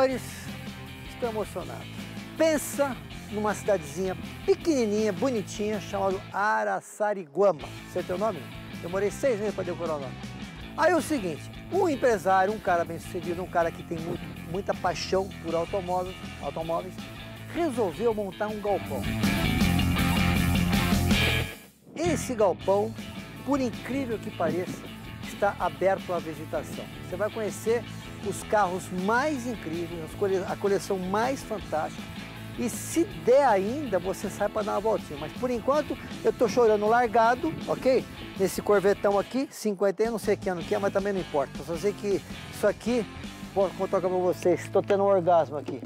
Senhores, estou emocionado. Pensa numa cidadezinha pequenininha, bonitinha, chamada Araçariguama. Você tem o nome? Demorei 6 meses para decorar o nome. Aí é o seguinte, um empresário, um cara bem sucedido, um cara que tem muita paixão por automóveis, resolveu montar um galpão. Esse galpão, por incrível que pareça, está aberto à visitação. Você vai conhecer os carros mais incríveis, a coleção mais fantástica. E se der ainda, você sai para dar uma voltinha. Mas por enquanto, eu estou chorando largado, ok? Nesse Corvetão aqui, 51, não sei que ano que é, mas também não importa. Só sei que isso aqui, vou tocar para vocês, estou tendo um orgasmo aqui.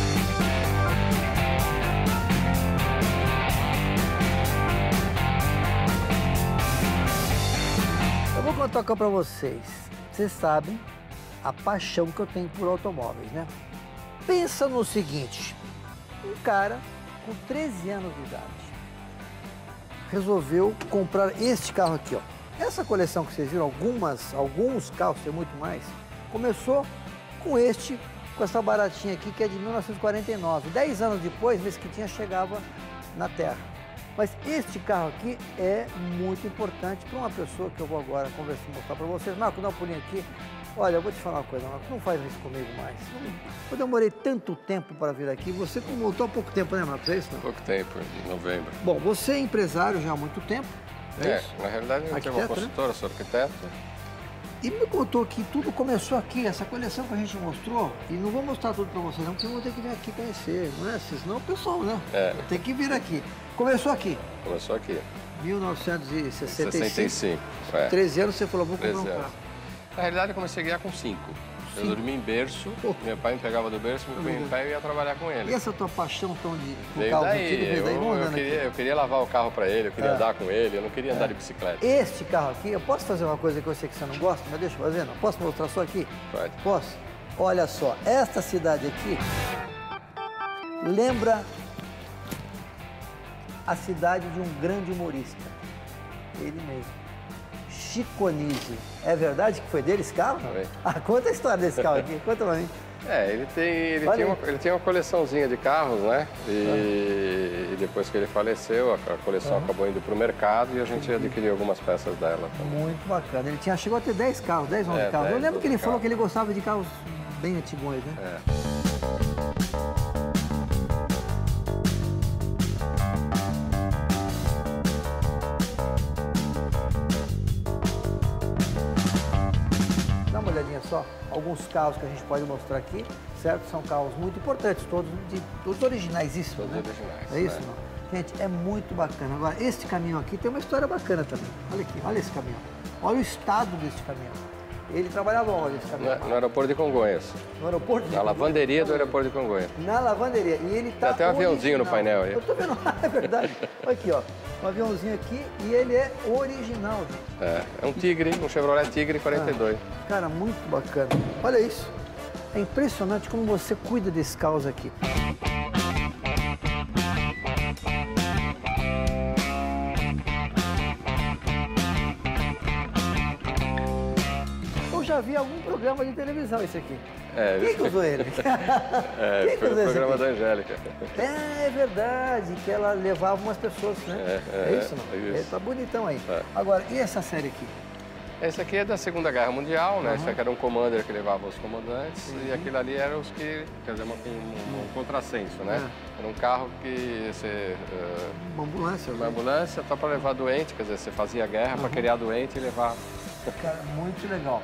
Eu vou contar para vocês. Vocês sabem a paixão que eu tenho por automóveis, né? Pensa no seguinte. Um cara com 13 anos de idade resolveu comprar este carro aqui, ó. Essa coleção que vocês viram, alguns carros, tem muito mais, começou com essa baratinha aqui que é de 1949. 10 anos depois, nesse que tinha, chegava na Terra. Mas este carro aqui é muito importante para uma pessoa que eu vou agora conversar, mostrar para vocês. Marco, dá um pulinho aqui. Olha, eu vou te falar uma coisa, Marco, não faz isso comigo mais. Eu demorei tanto tempo para vir aqui, você voltou há pouco tempo, né, Marco? É isso, não? Pouco tempo, em novembro. Bom, você é empresário já há muito tempo, é isso? Na realidade eu tenho uma consultora, sou arquiteto. E me contou que tudo começou aqui, essa coleção que a gente mostrou, e não vou mostrar tudo para você não, porque eu vou ter que vir aqui conhecer, não é? Senão o pessoal, né? Tem que vir aqui. Começou aqui? Começou aqui. 1965. 13 anos você falou, vou comprar um carro. Na realidade, eu comecei a guiar com 5. Eu dormi em berço, meu pai me pegava do berço, me punha em pé e ia trabalhar com ele. E essa tua paixão tão de carro antigo, eu queria lavar o carro para ele, eu queria andar com ele, eu não queria andar de bicicleta. Este carro aqui, eu posso fazer uma coisa que eu sei que você não gosta, mas deixa eu fazer, não? Posso mostrar só aqui? Pode. Posso? Olha só, esta cidade aqui lembra a cidade de um grande humorista, ele mesmo. Chico Anísio. É verdade que foi dele esse carro? Foi. Conta a história desse carro aqui, conta pra mim. Ele tem uma coleçãozinha de carros, né? E depois que ele faleceu, a coleção acabou indo para o mercado e a gente adquiriu algumas peças dela também. Muito bacana. Ele chegou a ter 10 carros, 10 11 carros. Eu lembro que ele falou que ele gostava de carros bem antigões, né? Só alguns carros que a gente pode mostrar aqui, certo? São carros muito importantes, todos originais, isso, todos né? originais. É isso, não? Gente, é muito bacana. Agora, este caminhão aqui tem uma história bacana também. Olha aqui, olha esse caminhão. Olha o estado desse caminhão. Ele trabalhava onde, esse caminhão? No aeroporto de Congonhas. No aeroporto de Na lavanderia do aeroporto de Congonhas. Na lavanderia. E ele tá. Tem até um aviãozinho no painel aí. Eu tô vendo, é verdade. Olha aqui, ó. Um aviãozinho aqui e ele é original, gente. É um Tigre, um Chevrolet Tigre 42. Cara, muito bacana. Olha isso. É impressionante como você cuida desses carros aqui. Eu já vi algum programa de televisão esse aqui. Quem que usou ele? Foi o programa da Angélica. É verdade, que ela levava umas pessoas, né? É isso, não? Ele tá bonitão aí. Agora, e essa série aqui? Esse aqui é da Segunda Guerra Mundial, né? Esse aqui era um commander que levava os comandantes e aquilo ali eram os que, quer dizer, um contrassenso, né? Era um carro que você... Uma ambulância. Uma ambulância só para levar doente, quer dizer, você fazia guerra para criar doente e levar... Cara, muito legal.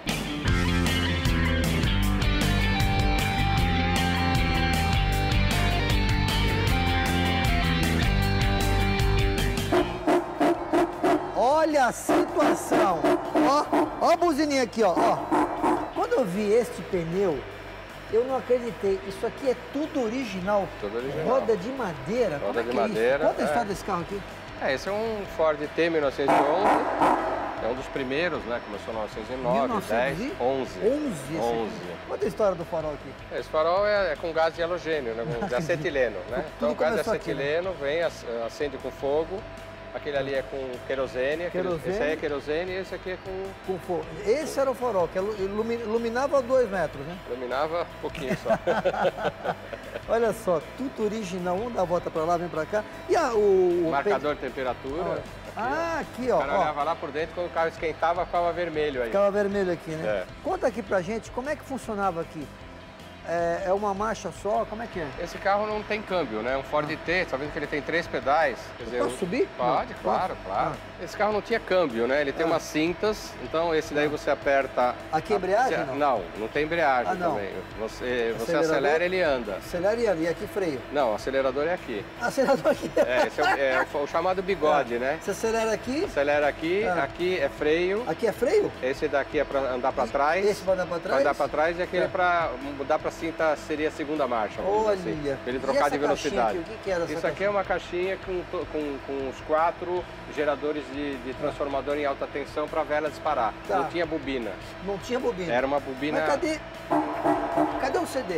Olha a situação. Ó a buzininha aqui, ó. Quando eu vi este pneu, eu não acreditei. Isso aqui é tudo original. Tudo original. Roda de madeira. Roda de madeira. Conta a história desse carro aqui. Esse é um Ford T 1911. É um dos primeiros, né? Começou em 1909, 10, 11. 11. Conta a história do farol aqui. Esse farol é com gás de halogênio, né? De acetileno, né? Então o gás de acetileno vem, acende com fogo Aquele ali é com querosene, esse aí é querosene e esse aqui é com fogo. Esse era o farol, que iluminava 2 metros, né? Iluminava um pouquinho só. Olha só, tudo original. Vamos dar a volta para lá, vem para cá. E o marcador de temperatura. Aqui, ó. O cara olhava lá por dentro, quando o carro esquentava, ficava vermelho aí. Ficava vermelho aqui, né? É. Conta aqui pra gente como é que funcionava aqui. É uma marcha só? Como é que é? Esse carro não tem câmbio, né? Um Ford T, tá vendo que ele tem 3 pedais. Quer dizer, posso subir? Pode, não. claro. Esse carro não tinha câmbio, né? Ele tem umas cintas, então esse daí você aperta... Aqui é embreagem, não? Não tem embreagem também. Você acelera, ele anda. Acelera e anda, e aqui freio? Não, o acelerador é aqui. Acelerador aqui? Esse é o chamado bigode, né? Você acelera aqui? Acelera aqui, aqui é freio. Aqui é freio? Esse daqui é para andar para trás. Esse para andar para trás? Para andar para trás e aquele para mudar para cinta seria a segunda marcha. Olha! Assim, pra ele trocar de velocidade. Aqui, o que era essa Isso aqui é uma caixinha com os 4 geradores de transformador em alta tensão para a vela disparar. Tá. Não tinha bobina. Não tinha bobina? Era uma bobina... Mas cadê o CD?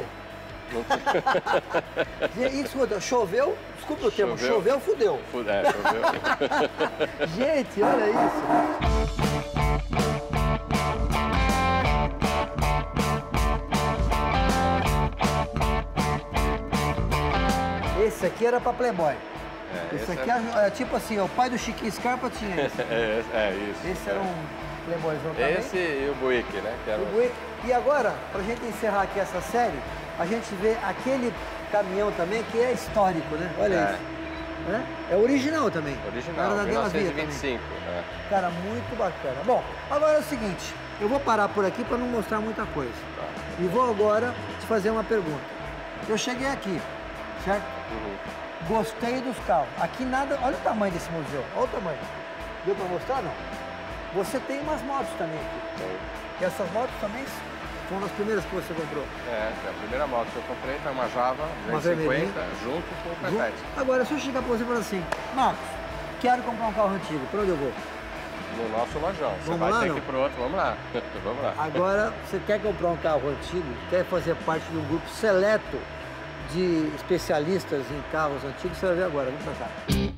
Escuta, choveu, desculpa o termo, choveu, fudeu. Choveu. Gente, olha isso. Esse aqui era pra Playboy. Esse aqui é tipo assim, o pai do Chiquinho Scarpa tinha esse. Isso. Esse era um Playboyzão também. Esse e o Buick, né? Que era o Buick. E agora, pra gente encerrar aqui essa série, a gente vê aquele caminhão também que é histórico, né? Olha isso. É original também. Original, era da 1925. Cara, muito bacana. Bom, agora é o seguinte, eu vou parar por aqui para não mostrar muita coisa. E vou agora te fazer uma pergunta. Eu cheguei aqui, certo? Gostei dos carros. Aqui nada... Olha o tamanho desse museu. Olha o tamanho. Deu para mostrar, não? Você tem umas motos também aqui. Tem. E essas motos também foram as primeiras que você comprou? A primeira moto que eu comprei foi uma Java 250, junto com o Perfect. Agora, se eu chegar para você e falar assim, Marcos, quero comprar um carro antigo, para onde eu vou? No nosso lojão. Você vamos vai lá, ter não? que ir pro outro, vamos lá. Vamos lá. Agora, você quer comprar um carro antigo, quer fazer parte de um grupo seleto de especialistas em carros antigos, você vai ver agora. Vamos pra cá.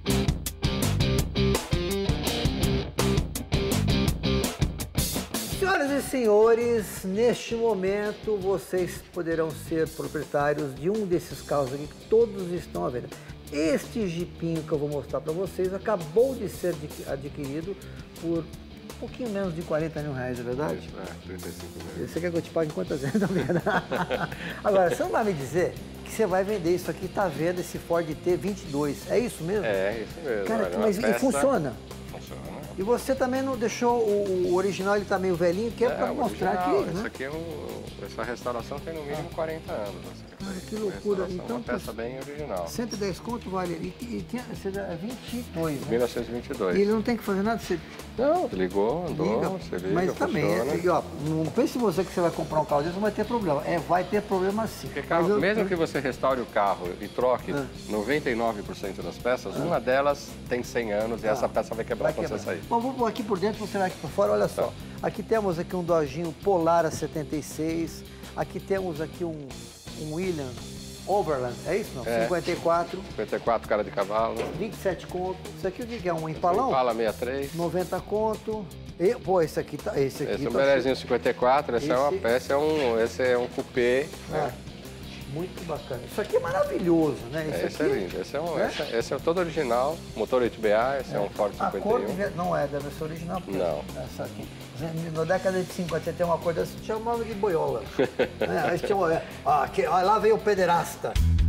Senhoras e senhores, neste momento vocês poderão ser proprietários de um desses carros aqui que todos estão à venda. Este jipinho que eu vou mostrar para vocês acabou de ser adquirido por um pouquinho menos de 40 mil reais, é verdade? 35 mil. Você quer que eu te pague quantas vezes? Agora, você não vai me dizer que você vai vender isso aqui, tá vendo esse Ford T22, é isso mesmo? É, isso mesmo. Cara, olha, mas peça... funciona? Funciona. E você também não deixou o original, ele tá meio velhinho, que é para mostrar aqui, né? Isso aqui essa restauração tem no mínimo 40 anos. Cara, que loucura. Então, uma peça bem original. 110 conto vale. E tinha, você dá 22, né? 1922. E ele não tem que fazer nada? Você... Não, ligou, andou, você liga, mas também, não pense você que você vai comprar um carro desse, não vai ter problema. Vai ter problema sim. Porque carro, mesmo que você restaure o carro e troque 99% das peças, uma delas tem 100 anos e essa peça vai quebrar quando você sair. Bom, vou aqui por dentro, você vai aqui por fora, olha só. Aqui temos aqui um Dodginho Polara 76, aqui temos aqui um Williams Overland, é isso não? 54. 54 cara de cavalo. 27 conto. Isso aqui o que é? Um Impalão? Impala 63. 90 conto. Pô, esse aqui tá... Esse é um Belezinho 54, esse é um coupé. Muito bacana. Isso aqui é maravilhoso, né? Esse é lindo. Esse é todo original, motor 8BA, esse é um Ford 51. A cor não é da versão original? Não. Essa aqui. Na década de 50, você tem uma cor dessa, chamava de boiola. Aí tinha lá veio o pederasta.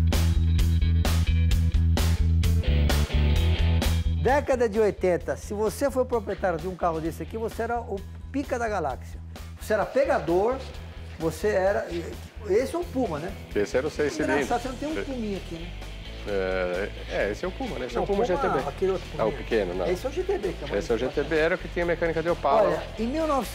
Década de 80, se você foi proprietário de um carro desse aqui, você era o pica da galáxia. Você era pegador, você era... Esse é um Puma, né? Esse era o 6 cilindros. Engraçado, você não tem um Puminha aqui, né? Esse é o Puma, né? Esse é o Puma GTB. Aquele outro Puma. O pequeno, não. Esse é o GTB. Esse é o GTB, era o que tinha mecânica de Opala. Olha, em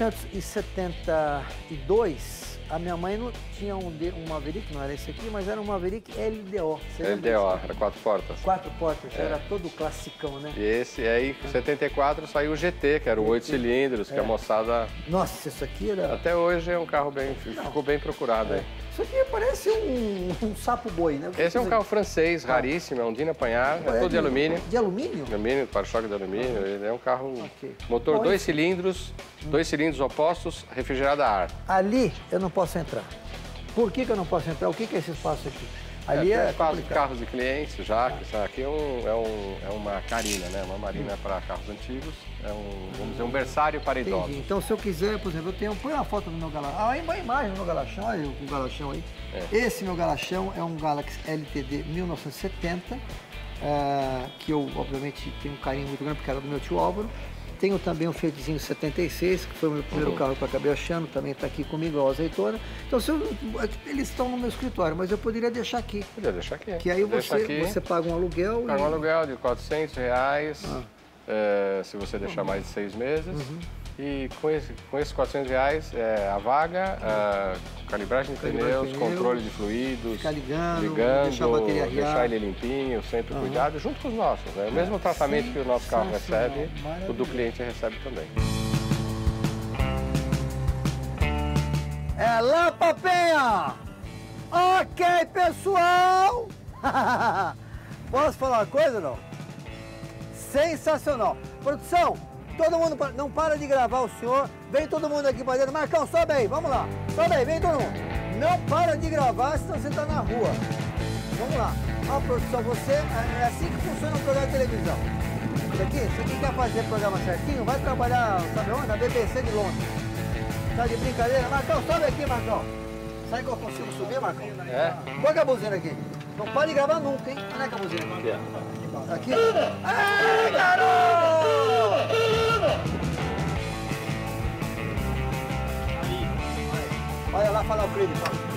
1972, a minha mãe não tinha um Maverick, não era esse aqui, mas era um Maverick LDO. LDO, era 4 portas. 4 portas, era todo classicão, né? E esse aí, em 74, saiu o GT, que era o 8 cilindros, que a moçada... Nossa, isso aqui era... Até hoje é um carro ficou bem procurado aí. isso aqui parece um sapo-boi, né? Esse é um carro francês, raríssimo, é um Dina Panhard, é todo de alumínio. De alumínio? Alumínio, para-choque de alumínio, ele é um carro... Motor Bom, 2 cilindros, 2 cilindros opostos, refrigerado a ar. Ali eu não posso entrar. Por que eu não posso entrar? O que é esse espaço aqui? Ali é espaço de carros de clientes, já, que isso aqui é uma carina, né? Uma marina para carros antigos, vamos dizer, um berçário para idosos. Entendi. Então, se eu quiser, por exemplo, põe uma foto do meu Galachão. Ah, uma imagem do meu Galachão, olha o Galachão aí. Esse meu Galachão é um Galaxy LTD 1970, que eu, obviamente, tenho um carinho muito grande, porque era do meu tio Álvaro. Tenho também um Fiatzinho 76, que foi o meu primeiro carro que eu acabei achando, também está aqui comigo, a azeitona. Então, eles estão no meu escritório, mas eu poderia deixar aqui. Poderia deixar aqui. Que aí você paga um aluguel. Paga um aluguel de R$400, se você deixar mais de 6 meses. E com esses R$400, a vaga, calibragem de pneus, controle de fluidos, ficar ligando, deixar a bateria deixar ele limpinho, sempre cuidado, junto com os nossos. Né? O mesmo tratamento que o nosso carro recebe, o do cliente recebe também. É lá, papinha! Ok, pessoal! Posso falar uma coisa, não? Sensacional! Produção, todo mundo, não para de gravar o senhor. Vem todo mundo aqui pra dentro. Marcão, sobe aí, vamos lá. Sobe aí, vem todo mundo. Não para de gravar, senão você tá na rua. Vamos lá. Ó, produção, é assim que funciona um programa de televisão. Isso aqui quer fazer programa certinho, vai trabalhar, sabe onde? Na BBC de Londres. Tá de brincadeira? Marcão, sobe aqui, Marcão. Sabe que eu consigo subir, Marcão? Põe a buzina aqui. Não para de gravar nunca, hein? Onde é que a buzina? Aqui. Ai, garoto! Olha lá, fala o Creed.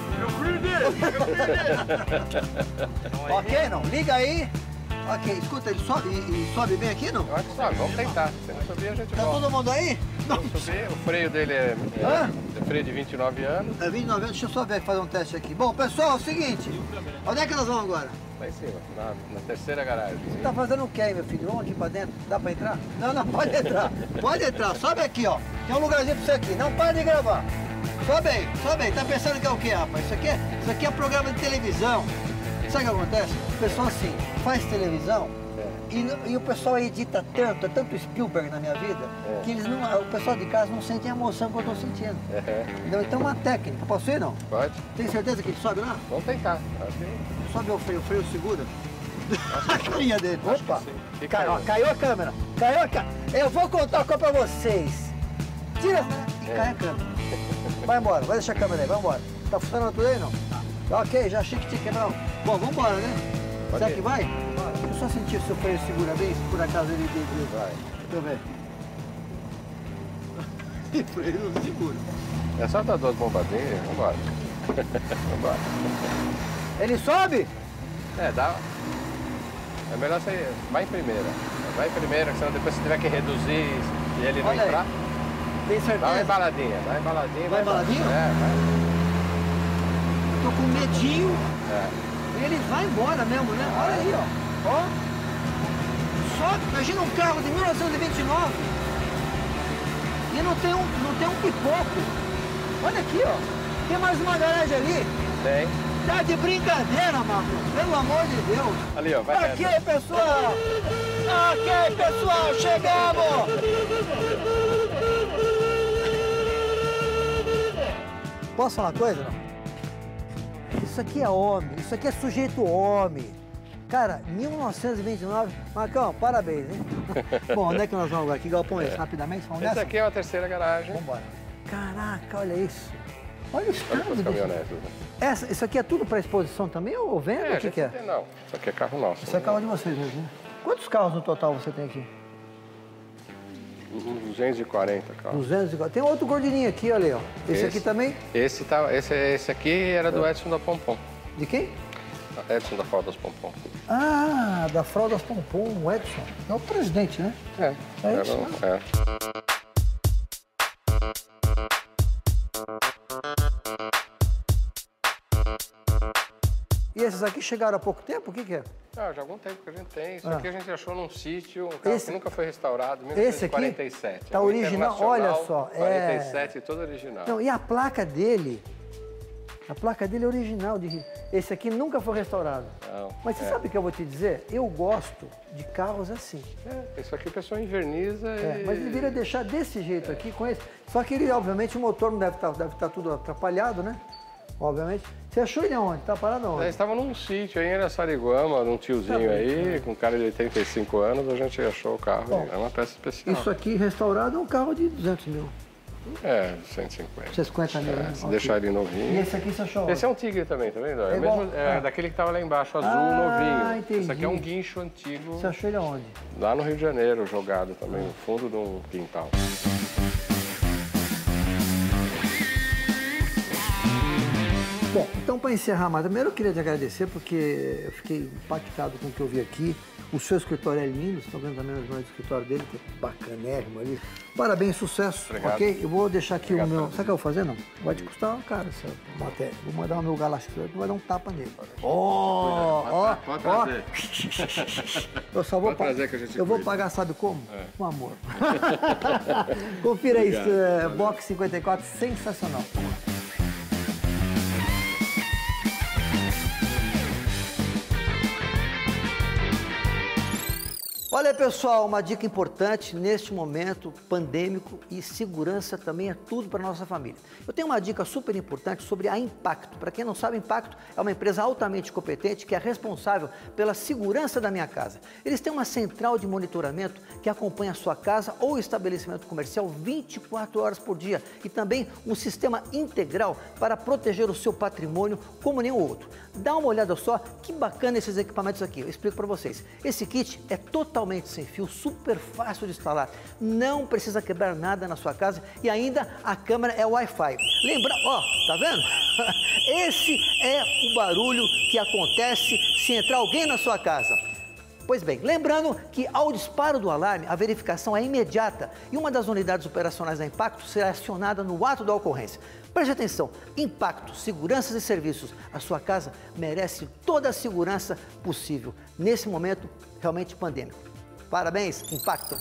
Ok, não? Liga aí. Ok, escuta, ele sobe bem aqui, não? Eu acho que sobe, vamos tentar. Se não subir, a gente volta. Tá todo mundo aí? Vamos subir. O freio dele é freio de 29 anos. É 29 anos, deixa eu só ver, fazer um teste aqui. Bom, pessoal, é o seguinte. Onde é que nós vamos agora? Lá em cima, na terceira garagem. Você tá fazendo o que aí, meu filho? Vamos aqui pra dentro? Dá pra entrar? Não, pode entrar. Pode entrar, sobe aqui, ó. Tem um lugarzinho pra você aqui. Não para de gravar. Sobe aí. Tá pensando que é o quê, rapaz? Isso aqui é programa de televisão. Sabe o que acontece? O pessoal assim, faz televisão e o pessoal edita tanto, é tanto Spielberg na minha vida, que o pessoal de casa não sente a emoção que eu estou sentindo. Então é uma técnica. Posso ir, não? Pode. Tem certeza que ele sobe lá? Vamos tentar. Sobe o freio segura. A carinha dele. Opa! Caiu a câmera. Eu vou contar uma coisa pra vocês. Tira e cai a câmera. Vai embora, vai deixar a câmera aí, vai embora. Tá funcionando tudo aí, não? Ok, já achei que tinha quebrado. Bom, vamos embora, né? Será que vai? Deixa eu só sentir se o freio segura bem, se por acaso ele vai. Deixa eu ver. O freio não segura. É só dar 2 bombadinhas, vambora. Vambora. Ele sobe? Dá. É melhor você vai em primeira. Vai em primeira, senão depois você tiver que reduzir e ele não entrar. Tem certeza? Dá uma embaladinha, vai embaladinha. Vai embaladinho? Vai. Tô com medinho. Ele vai embora mesmo, né? Olha aí, ó. Só, imagina um carro de 1929 e não tem um pipoco. Olha aqui, ó. Tem mais uma garagem ali. Tem. Tá de brincadeira, Marco. Pelo amor de Deus. Ali, ó. Vai Ok, pessoal. Ok, pessoal. Chegamos. Posso falar uma coisa, não? Isso aqui é homem, isso aqui é sujeito homem. Cara, 1929, Marcão, parabéns, hein? Bom, onde é que nós vamos agora? Que galpão é esse? Rapidamente, vamos nessa? Esse aqui é a terceira garagem. Vamos embora. Caraca, olha isso. Olha os carros. Caminhonetes, né? Isso aqui é tudo para exposição também ou venda? O que é? Não, isso aqui é carro nosso. Isso é carro de vocês mesmo, né? Quantos carros no total você tem aqui? 240 carros. 240. Tem outro gordinho aqui, olha aí, ó. Esse aqui também? Esse aqui era do Edson da Pompom. De quem? Edson da Fraldas Pompom. Ah, da Fraldas Pompom, o Edson. É o presidente, né? É isso, né? E esses aqui chegaram há pouco tempo? O que é? Já há algum tempo que a gente tem. Isso aqui a gente achou num sítio, um carro que nunca foi restaurado, 1947. Esse aqui tá original, olha só. 47, todo original. Não, e a placa dele A placa dele é original. Esse aqui nunca foi restaurado. Não, Mas você sabe o que eu vou te dizer? Eu gosto de carros assim. Isso aqui o pessoal inverniza e... Mas ele deveria deixar desse jeito aqui, com esse. Só que ele, obviamente, o motor não deve estar tudo atrapalhado, né? Obviamente. Você achou ele aonde? Tá parado aonde? Estava num sítio aí em Araçariguama, num tiozinho aí, com um cara de 85 anos, a gente achou o carro. Bom, é uma peça especial. Isso aqui restaurado é um carro de 200 mil. 150. 150 mil, né? Se deixar ele novinho. E esse aqui você achou? Esse é um Tigre também, tá vendo? É, igual? daquele que estava lá embaixo, azul, novinho. Entendi. Esse aqui é um guincho antigo. Você achou ele aonde? Lá no Rio de Janeiro, jogado também, no fundo de um quintal. Bom, então para encerrar, mas primeiro eu queria te agradecer porque eu fiquei impactado com o que eu vi aqui. O seu escritório é lindo, estão vendo também o escritório dele, que é bacanérrimo ali. Parabéns, sucesso, Obrigado. ok? Eu vou deixar aqui Obrigado, o meu... Sabe o que eu vou fazer, não? Vai te custar caro essa matéria. Vou mandar o meu Galáctico, vai dar um tapa nele. Pode trazer. Eu só vou Pode trazer que a gente eu vou cuida. pagar, sabe como? Com amor. Confira isso, Box 54, sensacional. Olha, pessoal, uma dica importante neste momento pandêmico e segurança também é tudo para a nossa família. Eu tenho uma dica super importante sobre a Impacto. Para quem não sabe, a Impacto é uma empresa altamente competente que é responsável pela segurança da minha casa. Eles têm uma central de monitoramento que acompanha a sua casa ou estabelecimento comercial 24 horas por dia e também um sistema integral para proteger o seu patrimônio como nenhum outro. Dá uma olhada só que bacana esses equipamentos aqui, eu explico para vocês. Esse kit é totalmente sem fio, super fácil de instalar, não precisa quebrar nada na sua casa e ainda a câmera é Wi-Fi. Lembra, ó, tá vendo? Esse é o barulho que acontece se entrar alguém na sua casa. Pois bem, lembrando que ao disparo do alarme, a verificação é imediata e uma das unidades operacionais da Impacto será acionada no ato da ocorrência. Preste atenção, Impacto, seguranças e serviços. A sua casa merece toda a segurança possível nesse momento realmente pandêmico. Parabéns, Impacto!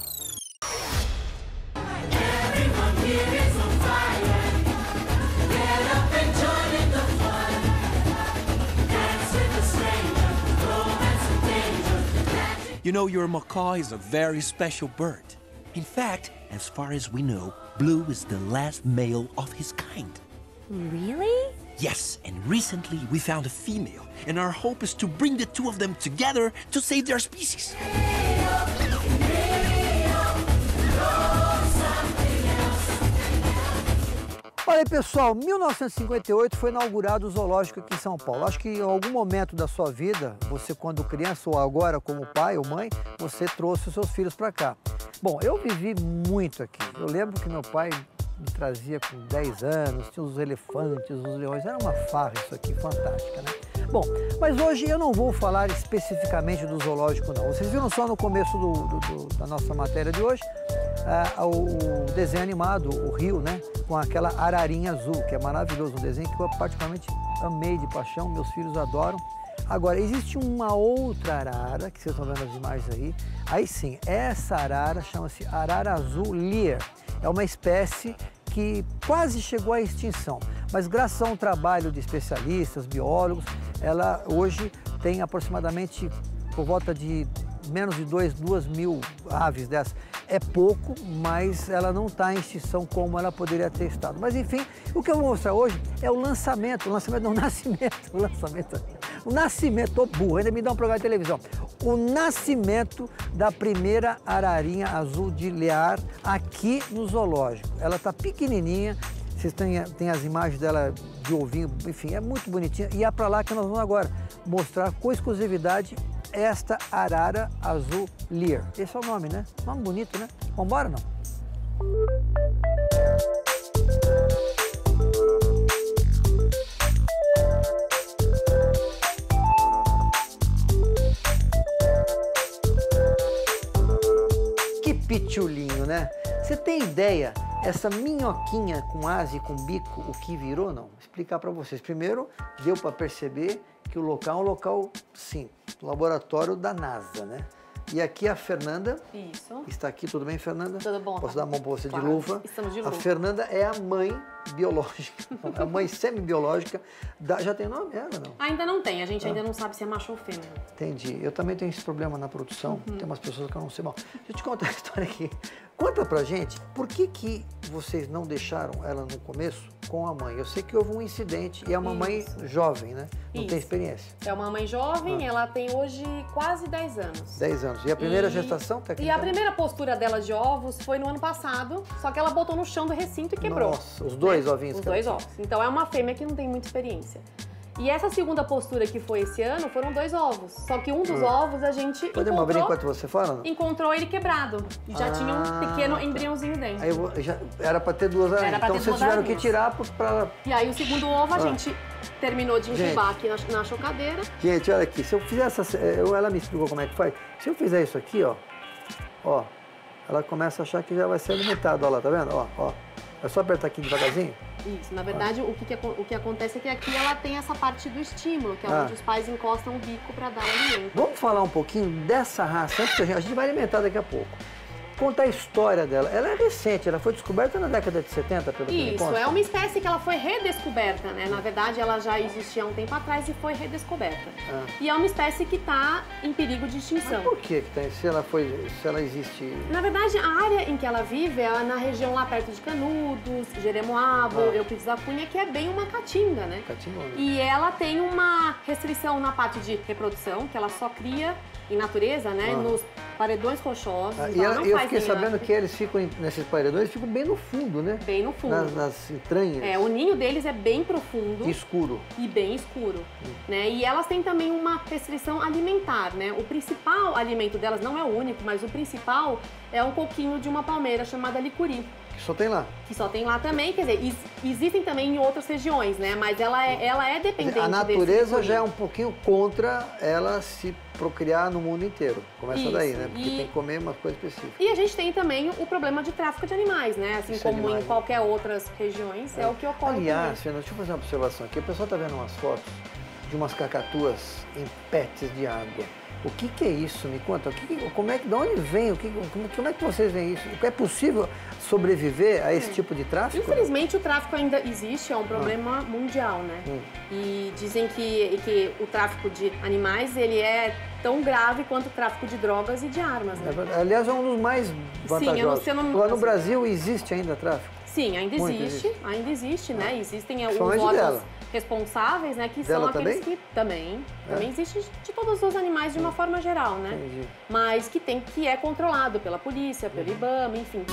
You know, your macaw is a very special bird. In fact, as far as we know, Blue is the last male of his kind. Really? Yes, and recently we found a female, and our hope is to bring the two of them together to save their species. Olha aí, pessoal, 1958 foi inaugurado o zoológico aqui em São Paulo. Acho que em algum momento da sua vida, você quando criança ou agora como pai ou mãe, você trouxe os seus filhos para cá. Bom, eu vivi muito aqui. Eu lembro que meu pai me trazia com 10 anos, tinha os elefantes, os leões, era uma farra isso aqui, fantástica, né? Bom, mas hoje eu não vou falar especificamente do zoológico, não. Vocês viram só no começo da nossa matéria de hoje, o desenho animado, o Rio, né? Com aquela ararinha azul, que é maravilhoso, um desenho que eu particularmente amei de paixão, meus filhos adoram. Agora, existe uma outra arara, que vocês estão vendo as imagens aí sim, essa arara chama-se arara azul Lear. É uma espécie que quase chegou à extinção, mas graças a um trabalho de especialistas, biólogos, ela hoje tem aproximadamente por volta de menos de 2 mil aves dessas. É pouco, mas ela não está em extinção como ela poderia ter estado. Mas enfim, o que eu vou mostrar hoje é o nascimento, tô burro, ainda me dá um programa de televisão. O nascimento da primeira ararinha azul de Lear aqui no zoológico. Ela está pequenininha, vocês têm as imagens dela de ovinho, enfim, é muito bonitinha. E é para lá que nós vamos agora mostrar com exclusividade esta arara azul Lear. Esse é o nome, né? Nome bonito, né? Vamos embora, não? Que pitulinho, né? Você tem ideia, essa minhoquinha com asa e com bico, o que virou, não? Vou explicar para vocês. Primeiro, deu para perceber que o local é um local, sim, laboratório da NASA, né? E aqui a Fernanda. Isso. Está aqui, tudo bem, Fernanda? Tudo bom. Posso dar a mão para você claro. de luva? Estamos de A luva. Fernanda é a mãe biológica, a mãe semi-biológica. Já tem nome ela, não? Ainda não tem, a gente ainda não sabe se é macho ou fêmea. Entendi. Eu também tenho esse problema na produção. Tem umas pessoas que eu não sei. Bom, deixa eu te contar a história aqui. Conta pra gente, por que vocês não deixaram ela no começo com a mãe? Eu sei que houve um incidente e é uma mãe jovem, né? Não tem experiência. É uma mãe jovem, ela tem hoje quase 10 anos. 10 anos. E a primeira gestação, E tecnicamente? a primeira postura dela de ovos foi no ano passado, só que ela botou no chão do recinto e quebrou. Nossa, os dois ovinhos. Os dois ovos. Então é uma fêmea que não tem muita experiência. E essa segunda postura que foi esse ano foram 2 ovos. Só que um dos ovos a gente Podemos abrir enquanto você fala? Não? encontrou ele quebrado. E já tinha um pequeno embriãozinho dentro. Aí era pra ter 2 aranhas. Era pra Então ter vocês 2 tiveram que aranhas. tirar pra... E aí o segundo ovo a gente terminou de incubar aqui na chocadeira. Gente, olha aqui, se eu fizer ela me explicou como é que faz. Se eu fizer isso aqui, ó, ela começa a achar que já vai ser alimentado, ó lá, tá vendo? Ó. É só apertar aqui devagarzinho. Isso, na verdade, o que acontece é que aqui ela tem essa parte do estímulo, que é onde os pais encostam o bico para dar o alimento. Vamos falar um pouquinho dessa raça, antes que a gente vai alimentar daqui a pouco. Conta a história dela. Ela é recente, ela foi descoberta na década de 70, pelo que me Isso, consta. é uma espécie que ela foi redescoberta, né? Na verdade, ela já existia há um tempo atrás e foi redescoberta. E é uma espécie que está em perigo de extinção. Mas por que tem? Se ela existe... Na verdade, a área em que ela vive é na região lá perto de Canudos, Jeremoabo, Euclides da Cunha, que é bem uma caatinga, né? Caatinga. E ela tem uma restrição na parte de reprodução, que ela só cria em natureza, né? Nos paredões rochosos. E eu fiquei sabendo que eles ficam, nesses paredões, eles ficam bem no fundo, né? Bem no fundo. Nas entranhas. O ninho deles é bem profundo. Escuro. E bem escuro, né? E elas têm também uma restrição alimentar, né? O principal alimento delas, não é o único, mas o principal é um coquinho de uma palmeira chamada licuri. Que só tem lá. Que só tem lá também, quer dizer, existem também em outras regiões, né? Mas ela é dependente A desse natureza licuri. já é um pouquinho contra ela se procriar no mundo inteiro. Começa daí, né? Porque tem que comer umas coisas específicas. E a gente tem também o problema de tráfico de animais, né? Assim como em qualquer outras regiões, é o que ocorre. Aliás, Fernanda, deixa eu fazer uma observação aqui. O pessoal está vendo umas fotos de umas cacatuas em pets de água. O que é isso? Me conta. De onde vem? Como é que vocês veem isso? É possível sobreviver a esse tipo de tráfico? Infelizmente, o tráfico ainda existe, é um problema mundial, né? E dizem que o tráfico de animais, ele é tão grave quanto o tráfico de drogas e de armas, né? Aliás, é um dos mais vantajosos. Agora, no Brasil, existe ainda tráfico? Sim, ainda existe, né? Existem os órgãos órgãos responsáveis, né? Que dela são aqueles também? que também existe de todos os animais de uma forma geral, né? Entendi. Mas que é controlado pela polícia, pelo IBAMA, enfim.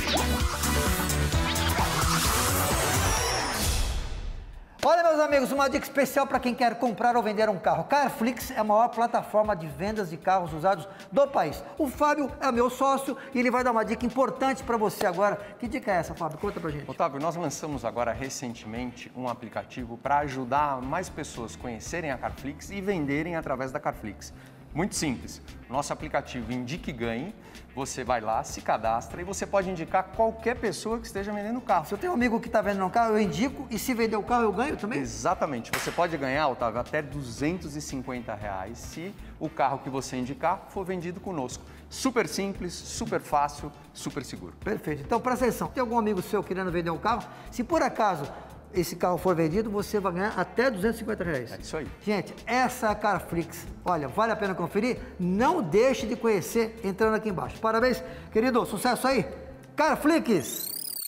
Olha, meus amigos, uma dica especial para quem quer comprar ou vender um carro. Carflix é a maior plataforma de vendas de carros usados do país. O Fábio é meu sócio e ele vai dar uma dica importante para você agora. Que dica é essa, Fábio? Conta pra gente. Otávio, nós lançamos agora recentemente um aplicativo para ajudar mais pessoas a conhecerem a Carflix e venderem através da Carflix. Muito simples. Nosso aplicativo Indique e Ganhe. Você vai lá, se cadastra e você pode indicar qualquer pessoa que esteja vendendo o carro. Se eu tenho um amigo que está vendendo um carro, eu indico e se vender o carro eu ganho também? Exatamente. Você pode ganhar, Otávio, até R$250 se o carro que você indicar for vendido conosco. Super simples, super fácil, super seguro. Perfeito. Então, presta atenção. Tem algum amigo seu querendo vender um carro? Se por acaso esse carro for vendido, você vai ganhar até R$250. É isso aí. Gente, essa é a Carflix. Olha, vale a pena conferir? Não deixe de conhecer entrando aqui embaixo. Parabéns, querido. Sucesso aí. Carflix!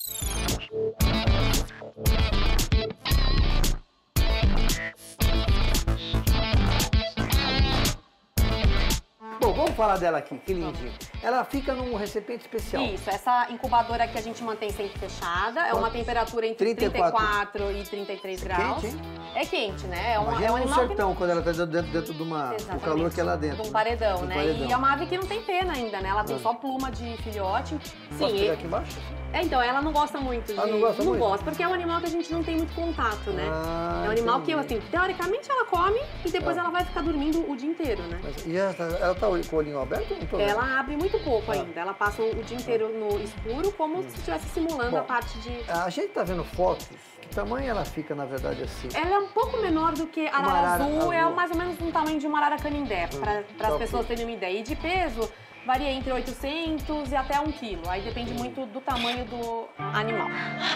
Bom, vamos falar dela aqui, que lindinha. Ela fica num recipiente especial. Isso, essa incubadora aqui a gente mantém sempre fechada, é uma temperatura entre 34 e 33 graus. Quente, hein? É quente, né? É um Imagina animal no sertão, quando ela está dentro de uma... o calor que é lá dentro. De um paredão, Um né? paredão. E é uma ave que não tem pena ainda, né? Ela tem só pluma de filhote. Posso Sim, pegar aqui embaixo? então, ela não gosta muito de... Ah, não gosta muito? Não gosta, porque é um animal que a gente não tem muito contato, né? Ah, é um animal entendi. que, assim, teoricamente ela come e depois ela vai ficar dormindo o dia inteiro, né? E ela tá com o olhinho aberto ou não tô vendo? Ela abre muito pouco ainda. Ela passa o dia inteiro no escuro, como se estivesse simulando Bom, a parte de... A gente tá vendo fotos. Que tamanho ela fica, na verdade, assim? Ela é um pouco menor do que a arara azul, é mais ou menos um tamanho de uma arara canindé, para as pessoas terem uma ideia. E de peso, varia entre 800 e até 1 quilo. Aí depende muito do tamanho do animal.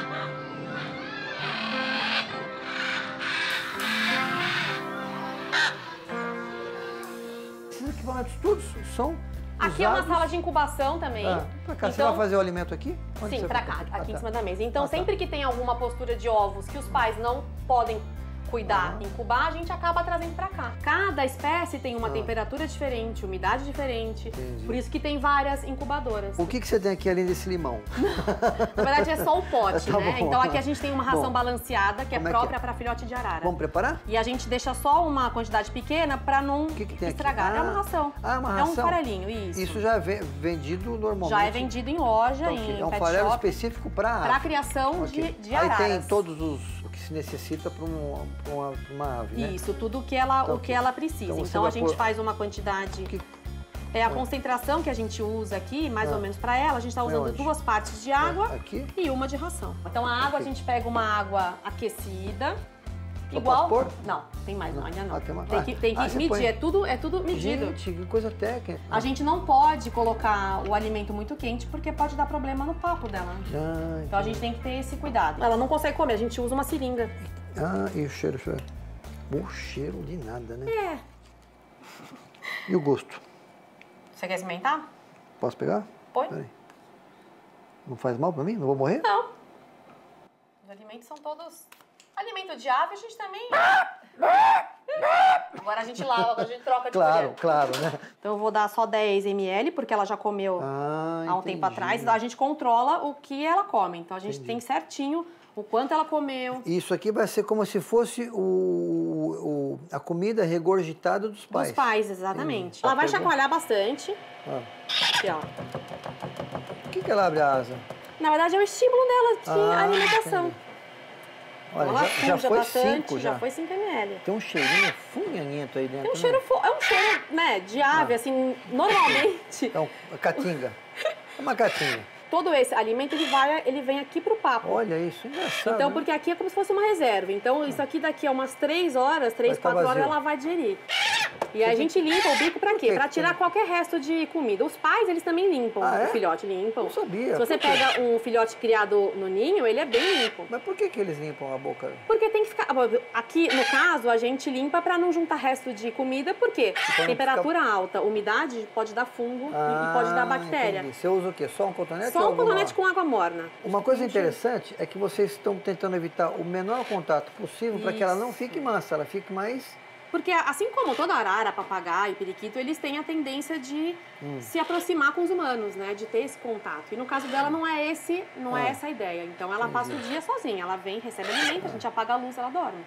Esses equipamentos todos são Aqui é uma usados? sala de incubação também. Pra cá, você Então, vai fazer o alimento aqui? Onde sim, você pra vai cá, fazer? aqui em tá. cima da mesa. Então, tá. sempre que tem alguma postura de ovos que os pais não podem cuidar, incubar, a gente acaba trazendo pra cá. Cada espécie tem uma temperatura diferente, umidade diferente. Entendi. Por isso que tem várias incubadoras. O que você tem aqui além desse limão? Na verdade, é só o pote, Tá né? bom. Então, aqui a gente tem uma ração Bom, balanceada, que é como é que própria é? pra filhote de arara. Vamos preparar? E a gente deixa só uma quantidade pequena pra não O que tem estragar. aqui? É uma ração. Ah, uma É um ração. farelinho, isso. Isso já é vendido normalmente? Já é vendido em loja, Então, em é um pet farelo shop, específico para pra criação Ok. de Aí araras. tem todos o que se necessita para uma ave, né? Isso, tudo que ela, Então, o que ela precisa. então você Então, vai a gente pôr- faz uma quantidade... É a concentração que a gente usa aqui, mais ou menos para ela. A gente está Põe usando onde? 2 partes de água Aqui? e uma de ração. Então, a água, a gente pega uma água aquecida. Só Igual... pode pôr? Não, tem mais não, ainda não. Ah, tem mais. Tem que Ah, você medir, põe- é tudo medido. Gente, que coisa técnica. A gente não pode colocar o alimento muito quente porque pode dar problema no papo dela. Ah, Então a gente tem que ter esse cuidado. Ela não consegue comer, a gente usa uma seringa. e o cheiro? Bom cheiro de nada, né? É. E o gosto? Você quer experimentar? Posso pegar? Põe. Peraí. Não faz mal pra mim? Não vou morrer? Não. Os alimentos são todos... Alimento de ave a gente também... Agora a gente lava, agora a gente troca de colher. Claro, né? Então eu vou dar só 10 ml, porque ela já comeu há um tempo atrás. Então a gente controla o que ela come. Então a gente tem certinho o quanto ela comeu. Isso aqui vai ser como se fosse a comida regurgitada dos pais. Dos pais, exatamente. Entendi. Ela vai Pegou? chacoalhar bastante. Ah. Aqui, ó. Por que ela abre a asa? Na verdade é o estímulo dela de alimentação. Entendi. Olha, Ela já suja foi bastante, 5 já. foi 5 ml. Tem um cheirinho funhanhento aí dentro. Tem um né? cheiro, é um cheiro, né, de ave, assim, normalmente. Então, a caatinga. É uma caatinga. Todo esse alimento, ele vem aqui pro papo. Olha isso, engraçado. Então, né? porque aqui é como se fosse uma reserva. Então, isso aqui daqui a umas 3 horas, 3, Vai tá 4 horas, vazio. ela vai digerir. E aí a gente limpa o bico pra quê? quê? Pra tirar qualquer resto de comida. Os pais, eles também limpam Ah, é? o filhote, limpam. Não sabia. Se você Por quê? pega um filhote criado no ninho, ele é bem limpo. Mas por que eles limpam a boca? Porque tem que ficar... Aqui, no caso, a gente limpa pra não juntar resto de comida. Por quê? não Temperatura alta, umidade pode dar fungo e pode dar bactéria. Entendi. Você usa o quê? Só um cotonete? Só ou um alguma- cotonete com água morna. Uma coisa interessante é que vocês estão tentando evitar o menor contato possível para que ela não fique mansa, ela fique mais... Porque assim como toda arara, papagaio, periquito, eles têm a tendência de se aproximar com os humanos, né? De ter esse contato. E no caso dela não é essa a ideia. Então ela passa o dia sozinha. Ela vem, recebe alimento, a gente apaga a luz, ela dorme.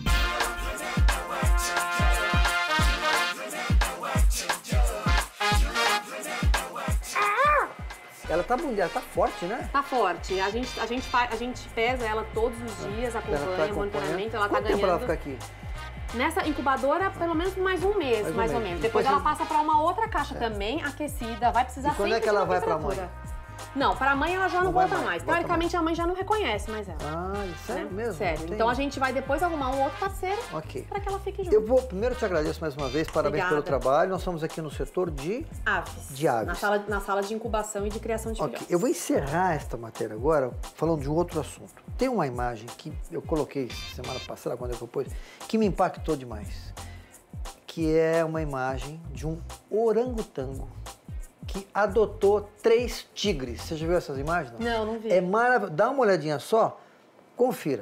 Ela tá bonita, ela tá forte, né? Tá forte. A gente pesa ela todos os dias, acompanha, monitoramento, ela tá Quanto tempo ganhando. ela fica aqui? Nessa incubadora, pelo menos mais um mês, mais ou menos. Depois ela passa para uma outra caixa também, aquecida. Vai precisar E quando sempre é que ela de uma vai pra temperatura. mãe? Não, para a mãe ela já não vai volta mais, mais. volta Teoricamente, a mãe já não reconhece mais ela. Ah, sério né? mesmo? Sério. Não tem- Então a gente vai depois arrumar um outro parceiro Ok. para que ela fique junto. Eu vou, primeiro te agradeço mais uma vez, parabéns pelo Obrigada. trabalho. Nós estamos aqui no setor de Aves. De aves. Na sala de incubação e de criação de Ok, filhotes. eu vou encerrar esta matéria agora falando de um outro assunto. Tem uma imagem que eu coloquei semana passada, quando eu pus, que me impactou demais. Que é uma imagem de um orangotango que adotou 3 tigres. Você já viu essas imagens? Não, não vi. É maravilhoso. Dá uma olhadinha só, confira.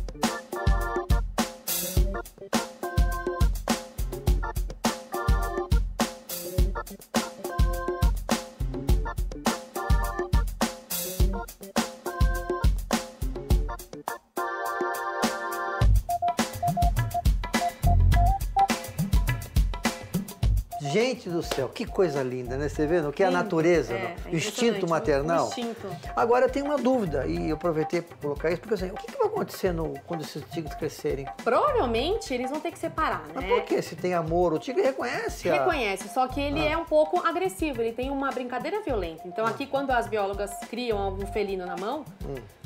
Gente do céu, que coisa linda, né? Você vendo o que é a Lindo. natureza, É, não? é O instinto impressionante, maternal. o instinto. Agora, eu tenho uma dúvida, e eu aproveitei para colocar isso, porque assim, o que vai acontecer quando esses tigres crescerem? Provavelmente eles vão ter que separar, né? Mas por quê? Se tem amor, o tigre reconhece. Reconhece, só que ele é um pouco agressivo, ele tem uma brincadeira violenta. Então aqui quando as biólogas criam algum felino na mão,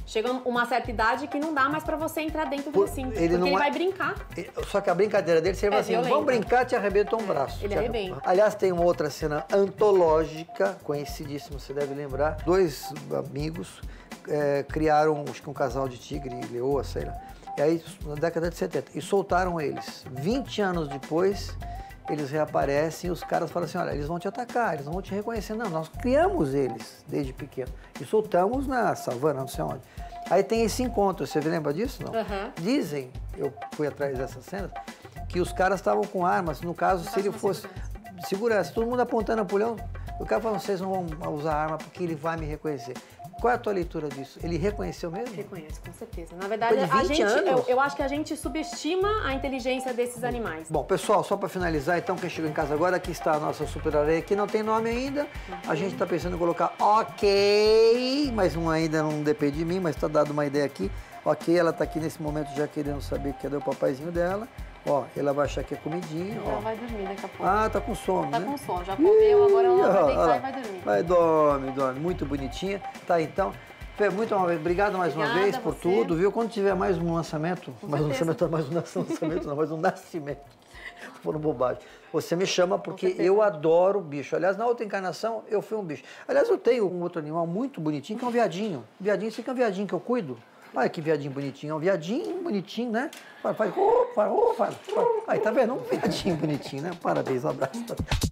chega uma certa idade que não dá mais pra você entrar dentro do recinto, porque ele vai brincar. Só que a brincadeira dele seria assim, violenta. vamos brincar, te arrebenta um braço. Ele arrebenta. Aliás, tem uma outra cena antológica, conhecidíssima, você deve lembrar. 2 amigos criaram, acho que um casal de tigre e leoa, sei lá. E aí, na década de 70, e soltaram eles. 20 anos depois, eles reaparecem e os caras falam assim, olha, eles vão te atacar, eles não vão te reconhecer. Não, nós criamos eles desde pequeno e soltamos na savana, não sei onde. Aí tem esse encontro, você lembra disso? Não? Uhum. Dizem, eu fui atrás dessas cenas, que os caras estavam com armas, no caso, se ele fosse segurança, todo mundo apontando pro leão, o cara falou, vocês não vão usar arma porque ele vai me reconhecer. Qual é a tua leitura disso? Ele reconheceu mesmo? Reconhece, com certeza. Na verdade, Depois de 20 anos? eu acho que a gente subestima a inteligência desses animais. Bom, pessoal, só para finalizar, então, quem chegou em casa agora, aqui está a nossa super areia, que não tem nome ainda. A gente está pensando em colocar ok, mas ainda não depende de mim, mas está dado uma ideia aqui. Ok, ela está aqui nesse momento já querendo saber cadê o papaizinho dela. Ó, ela vai achar que é comidinha. Ela vai dormir daqui a pouco. Ah, tá com sono, Tá né? com sono, já comeu, agora ela vai deitar e vai dormir. Vai, dorme. Muito bonitinha. Tá, então... Fê, muito uma vez, obrigado mais uma vez por tudo, viu? Quando tiver mais um lançamento, mais um nascimento, foram bobagem. Você me chama porque eu adoro bicho. Aliás, na outra encarnação, eu fui um bicho. Aliás, eu tenho um outro animal muito bonitinho, que é um viadinho. Viadinho, você que é um viadinho que eu cuido? Olha que viadinho bonitinho. É um viadinho bonitinho, né? Faz. Aí, tá vendo? Um viadinho bonitinho, né? Parabéns, um abraço.